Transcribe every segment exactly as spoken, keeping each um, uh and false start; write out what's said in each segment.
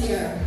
year.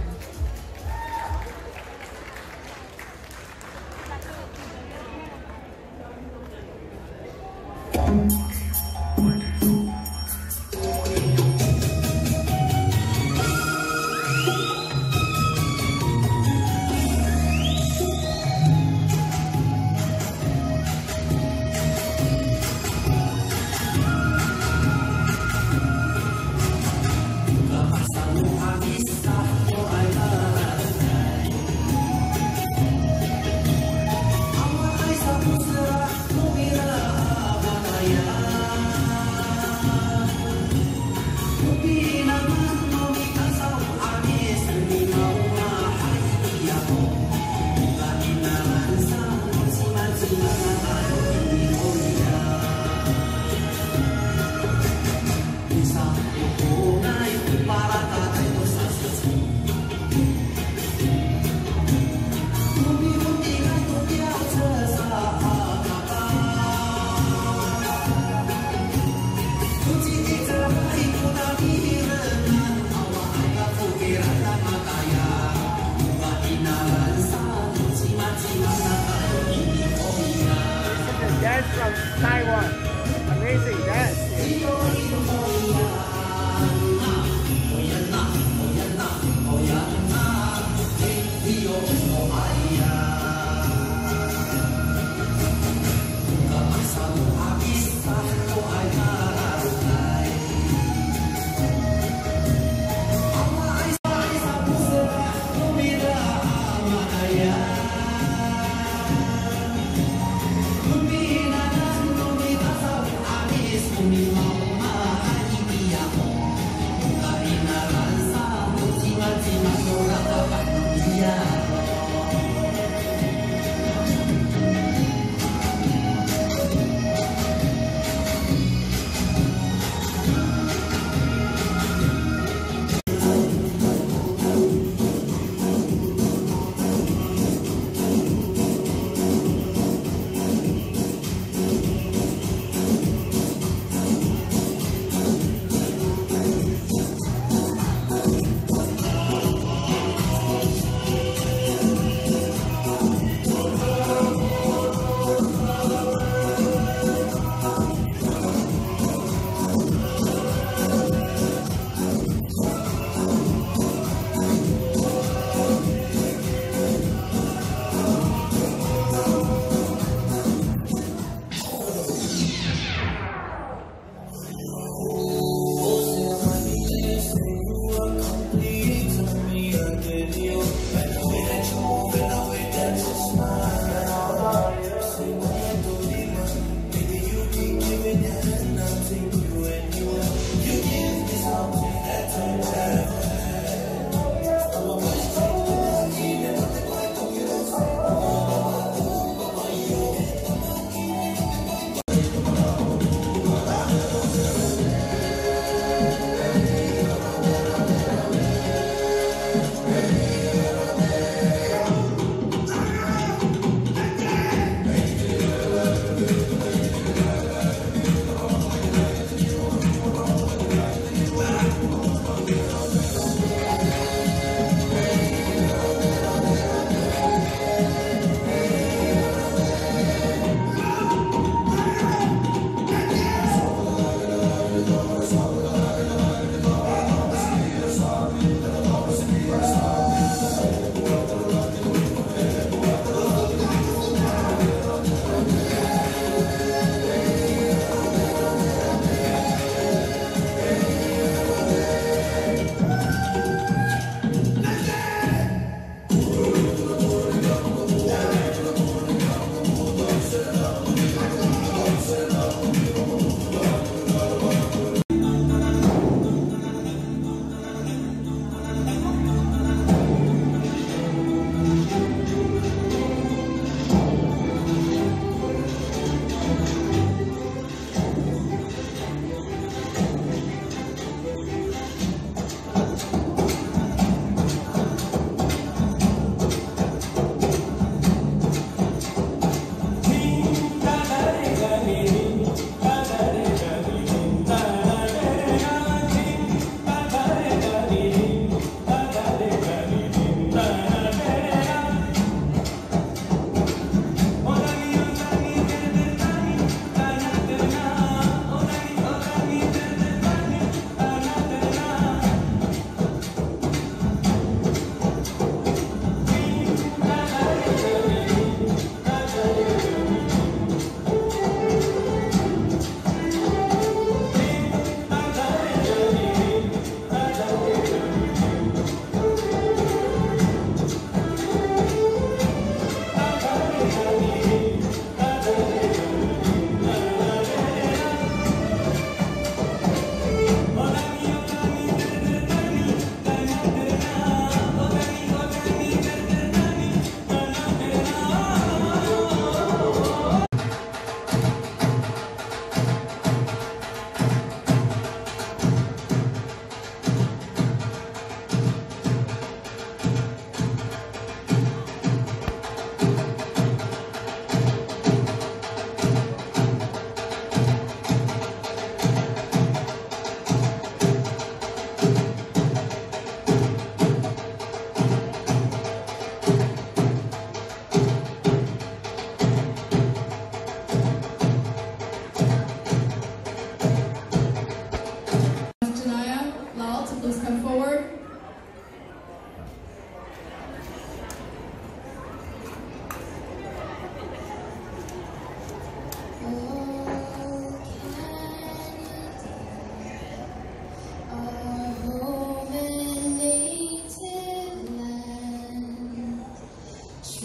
From Taiwan. Amazing dance.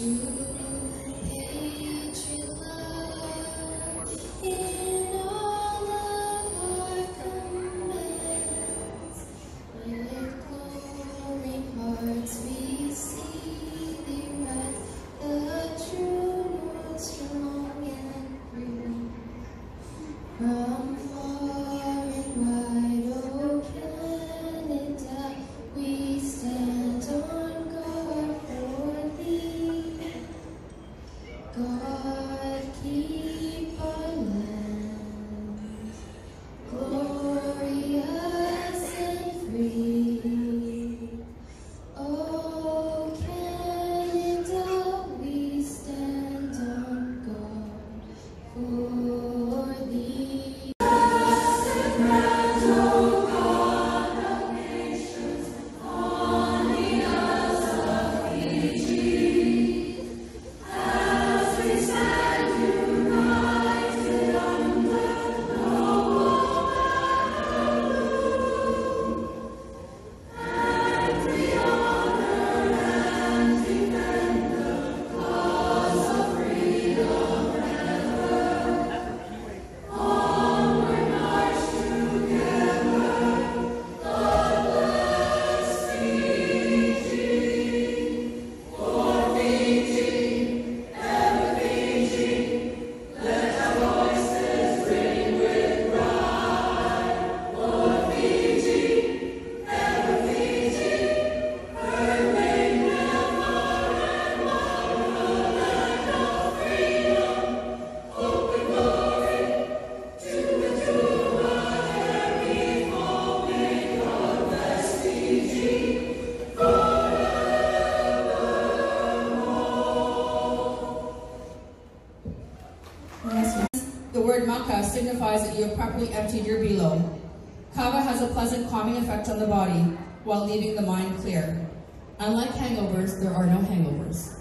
Signifies that you have properly emptied your below. Kava has a pleasant calming effect on the body while leaving the mind clear. Unlike hangovers, there are no hangovers.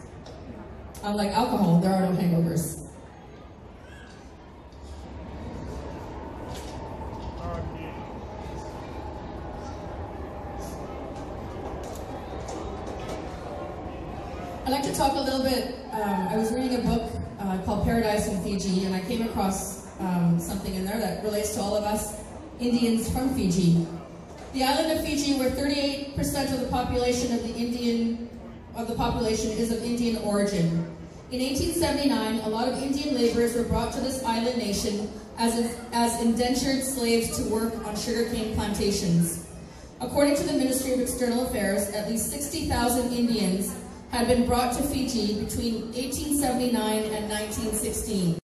Unlike alcohol, there are no hangovers. I'd like to talk a little bit, um, I was reading a book uh, called Paradise in Fiji, and I came across Um, something in there that relates to all of us Indians from Fiji. The island of Fiji, where thirty-eight percent of the population of the Indian of the population is of Indian origin. In eighteen seventy-nine, a lot of Indian laborers were brought to this island nation as, as indentured slaves to work on sugarcane plantations. According to the Ministry of External Affairs, at least sixty thousand Indians had been brought to Fiji between eighteen seventy-nine and nineteen sixteen.